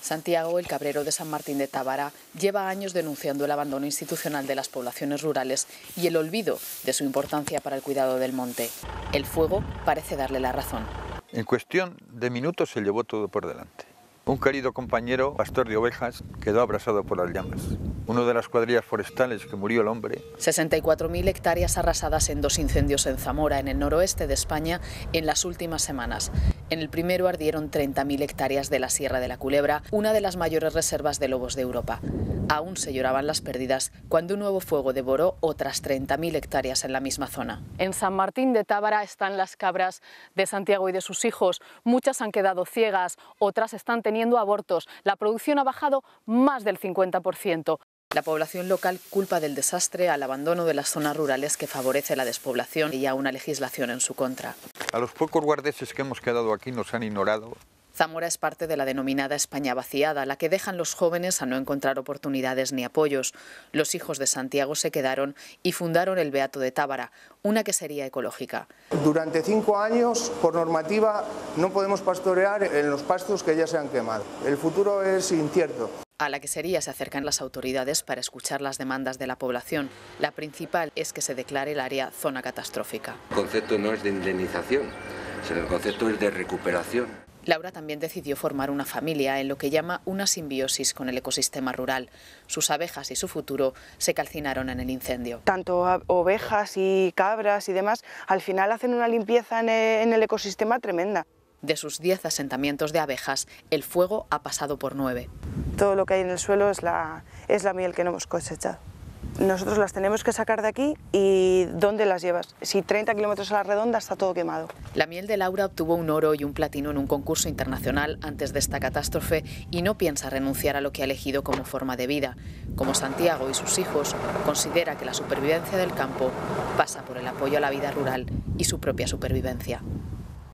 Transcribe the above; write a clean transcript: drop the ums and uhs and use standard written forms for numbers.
Santiago, el cabrero de San Martín de Tábara, lleva años denunciando el abandono institucional de las poblaciones rurales y el olvido de su importancia para el cuidado del monte. El fuego parece darle la razón. En cuestión de minutos se llevó todo por delante. Un querido compañero, pastor de ovejas, quedó abrasado por las llamas. Uno de las cuadrillas forestales que murió el hombre. 64.000 hectáreas arrasadas en 2 incendios en Zamora, en el noroeste de España, en las últimas semanas. En el primero ardieron 30.000 hectáreas de la Sierra de la Culebra, una de las mayores reservas de lobos de Europa. Aún se lloraban las pérdidas cuando un nuevo fuego devoró otras 30.000 hectáreas en la misma zona. En San Martín de Tábara están las cabras de Santiago y de sus hijos. Muchas han quedado ciegas, otras están teniendo abortos. La producción ha bajado más del 50%. La población local culpa del desastre al abandono de las zonas rurales que favorece la despoblación y a una legislación en su contra. A los pocos guardeses que hemos quedado aquí nos han ignorado. Zamora es parte de la denominada España vaciada, la que dejan los jóvenes a no encontrar oportunidades ni apoyos. Los hijos de Santiago se quedaron y fundaron el Beato de Tábara, una quesería ecológica. Durante 5 años, por normativa, no podemos pastorear en los pastos que ya se han quemado. El futuro es incierto. A la quesería se acercan las autoridades para escuchar las demandas de la población. La principal es que se declare el área zona catastrófica. El concepto no es de indemnización, sino el concepto es de recuperación. Laura también decidió formar una familia en lo que llama una simbiosis con el ecosistema rural. Sus abejas y su futuro se calcinaron en el incendio. Tanto ovejas y cabras y demás, al final hacen una limpieza en el ecosistema tremenda. De sus 10 asentamientos de abejas, el fuego ha pasado por 9. Todo lo que hay en el suelo es la miel que no hemos cosechado. Nosotros las tenemos que sacar de aquí y ¿dónde las llevas? Si 30 kilómetros a la redonda está todo quemado. La miel de Laura obtuvo un oro y un platino en un concurso internacional antes de esta catástrofe y no piensa renunciar a lo que ha elegido como forma de vida. Como Santiago y sus hijos, considera que la supervivencia del campo pasa por el apoyo a la vida rural y su propia supervivencia.